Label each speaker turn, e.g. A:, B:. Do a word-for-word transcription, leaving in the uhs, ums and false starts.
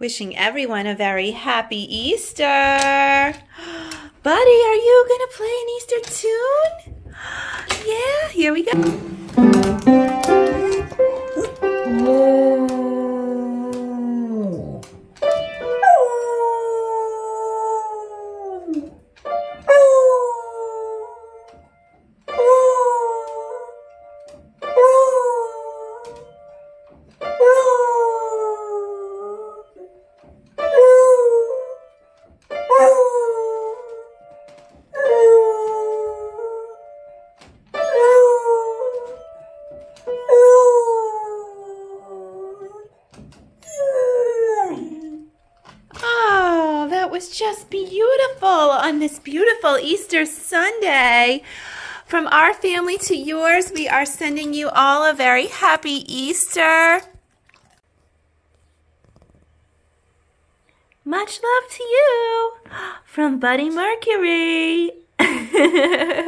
A: Wishing everyone a very happy Easter. Buddy, are you going to play an Easter tune? Yeah, here we go. That was just beautiful on this beautiful Easter Sunday. From our family to yours, we are sending you all a very happy Easter. Much love to you from Buddy Mercury.